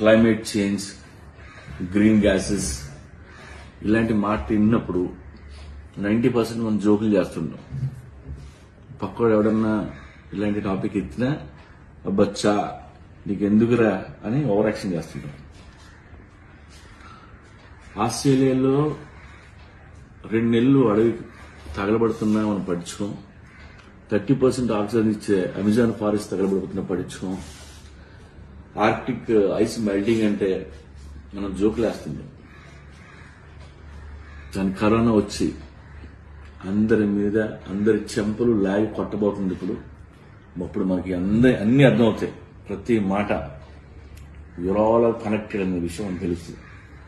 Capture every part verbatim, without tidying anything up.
Climate change, green gases ఇలాంటి మాట విన్నప్పుడు నైంటీ పర్సెంట్ మనం జోకులు చేస్తుంటాం. పక్కవాడు ఎవడన్నా ఇలాంటి టాపిక్ ఎత్తినా అబ్బచ్చా నీకు ఎందుకురా అని ఓవర్ యాక్షన్ చేస్తుంటాం. ఆస్ట్రేలియాలో రెండు నెలలు అడవి తగలబడుతున్నా మనం పడుచుకోం. థర్టీ పర్సెంట్ ఆక్సిజన్ ఇచ్చే అమెజాన్ ఫారెస్ట్ తగలబడుతున్నా పడుచుకోం. ఆర్కిటిక్ ఐస్ మెల్టింగ్ అంటే మనం జోకులేస్తున్నాం. దాని కరోనా వచ్చి అందరి మీద అందరి చెంపలు లాగి కొట్టబోతుంది. ఇప్పుడు అప్పుడు మనకి అందరి అన్ని అర్థమవుతాయి. ప్రతి మాట యూర్ ఆల్ ఆర్ కనెక్టెడ్ అనే విషయం మనకు తెలుస్తుంది.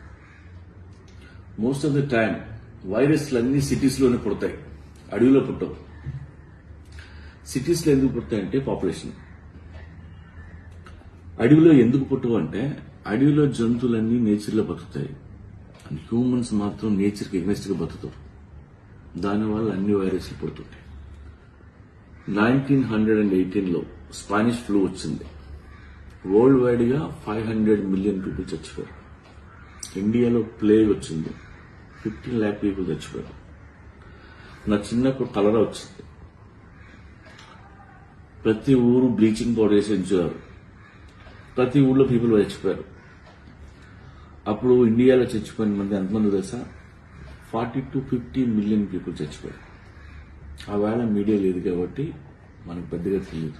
మోస్ట్ ఆఫ్ ద టైం వైరస్లు అన్ని సిటీస్ లోనే పుడతాయి, అడవిలో పుట్టవు. సిటీస్ లో ఎందుకు పుడతాయంటే పాపులేషన్. అడవిలో ఎందుకు పుట్టవు అంటే అడవిలో జంతువులన్నీ నేచర్ లో బతుకుతాయి, అండ్ హ్యూమన్స్ మాత్రం నేచర్ కి ఎగ్నెస్ట్ గా బతుకుతారు. దానివల్ల అన్ని వైరస్లు పుడుతుంటాయి. నైన్టీన్ హండ్రెడ్ అండ్ ఎయిటీన్ లో స్పానిష్ ఫ్లూ వచ్చింది. వరల్డ్ వైడ్ గా ఫైవ్ హండ్రెడ్ మిలియన్ పీపుల్ చచ్చిపోయారు. ఇండియాలో ప్లేగ్ వచ్చింది, ఫిఫ్టీన్ ల్యాక్ పీపుల్ చచ్చిపోయారు. నా చిన్నప్పుడు కలరా వచ్చింది. ప్రతి ఊరు బ్లీచింగ్ పౌడర్ వేసి ఉంచారు. ప్రతి ఊళ్ళో పీపుల్ చచ్చిపోయారు. అప్పుడు ఇండియాలో చచ్చిపోయిన మంది ఎంతమంది తెలుసా? Forty to fifty million people చచ్చిపోయారు. ఆ వేళ మీడియా లేదు కాబట్టి మనకు పెద్దగా తెలియదు.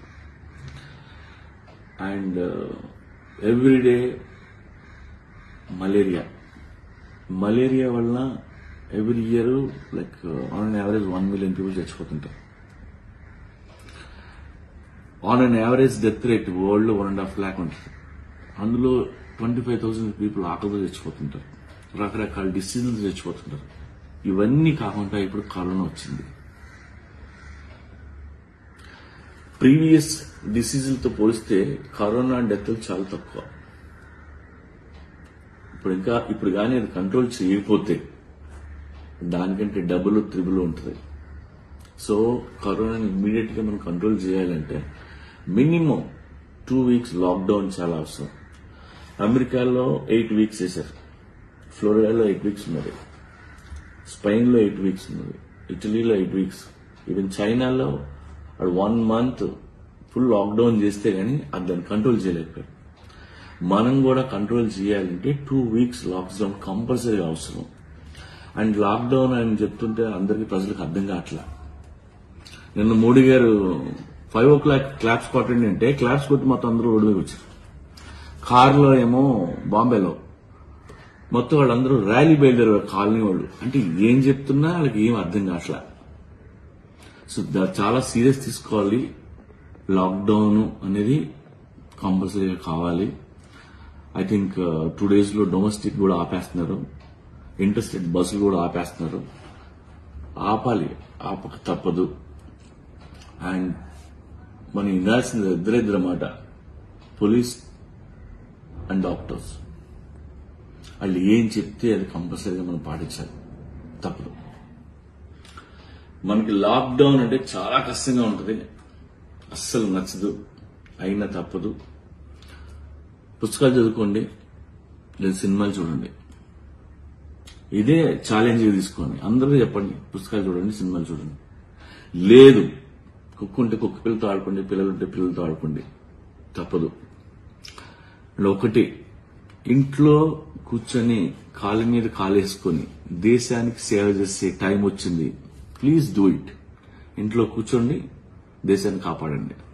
అండ్ ఎవ్రీడే మలేరియా మలేరియా వల్ల every year like on an average one million people చచ్చిపోతుంటారు. On an average death rate world లో వన్ అండ్ హాఫ్ ల్యాక్ ఉంటుంది. అందులో ట్వంటీ ఫైవ్ థౌసండ్ పీపుల్ ఆకలితో చచ్చిపోతుంటారు. రకరకాల డిసీజెస్ చచ్చిపోతుంటారు. ఇవన్నీ కాకుండా ఇప్పుడు కరోనా వచ్చింది. ప్రీవియస్ డిసీజులతో పోలిస్తే కరోనా డెత్లు చాలా తక్కువ. ఇప్పుడు ఇంకా ఇప్పుడు కానీ అది కంట్రోల్ చేయకపోతే దానికంటే డబుల్ త్రిబుల్ ఉంటుంది. సో కరోనాని ఇమ్మీడియట్ గా మనం కంట్రోల్ చేయాలంటే మినిమం టూ వీక్స్ లాక్డౌన్ చాలా అవసరం. అమెరికాలో ఎయిట్ వీక్స్ వేశారు, ఫ్లోరిడాలో ఎయిట్ వీక్స్ ఉన్నది, స్పెయిన్ లో ఎయిట్ వీక్స్ ఉన్నది, ఇటలీలో ఎయిట్ వీక్స్, ఈవెన్ చైనాలో వన్ మంత్ ఫుల్ లాక్డౌన్ చేస్తే గానీ అది దాన్ని కంట్రోల్ చేయలేకపోయారు. మనం కూడా కంట్రోల్ చేయాలంటే టూ వీక్స్ లాక్డౌన్ కంపల్సరీ అవసరం. అండ్ లాక్డౌన్ అని చెప్తుంటే అందరికీ ప్రజలకు అర్థం కావట్లా. నిన్న మోడీ గారు ఫైవ్ ఓ క్లాక్ క్లాప్స్ కొట్టండి అంటే క్లాప్స్ కొట్టి మొత్తం అందరూ రోడ్డు మీద వచ్చారు. కారులో ఏమో బాంబేలో మొత్తం వాళ్ళందరూ ర్యాలీ బయలుదేరారు, కాలనీ వాళ్ళు. అంటే ఏం చెప్తున్నా వాళ్ళకి ఏం అర్థం కావట్లా. సో చాలా సీరియస్ తీసుకోవాలి. లాక్డౌన్ అనేది కంపల్సరీగా కావాలి. ఐ థింక్ టూ డేస్ లో డొమెస్టిక్ కూడా ఆపేస్తున్నారు, ఇంటర్స్టేట్ బస్సులు కూడా ఆపేస్తున్నారు. ఆపాలి, ఆపక తప్పదు. అండ్ మనం వినాల్సింది ఇద్దరిద్దరు మాట, పోలీస్ అండ్ డాక్టర్స్. వాళ్ళు ఏం చెప్తే అది కంపల్సరీగా మనం పాటించాలి, తప్పదు. మనకి లాక్డౌన్ అంటే చాలా కష్టంగా ఉంటుంది, అస్సలు నచ్చదు, అయినా తప్పదు. పుస్తకాలు చదువుకోండి లేదా సినిమాలు చూడండి. ఇదే ఛాలెంజ్ తీసుకోండి. అందరూ చెప్పండి పుస్తకాలు చూడండి, సినిమాలు చూడండి. లేదు కుక్క ఉంటే కుక్క పిల్లలతో ఆడుకోండి, పిల్లలుంటే పిల్లలతో ఆడుకోండి, తప్పదు. ఒకటి, ఇంట్లో కూర్చొని కాళ్ళ మీద కాలేసుకొని దేశానికి సేవ చేసే టైం వచ్చింది. Please do it. ఇంట్లో కూర్చోండి, దేశాన్ని కాపాడండి.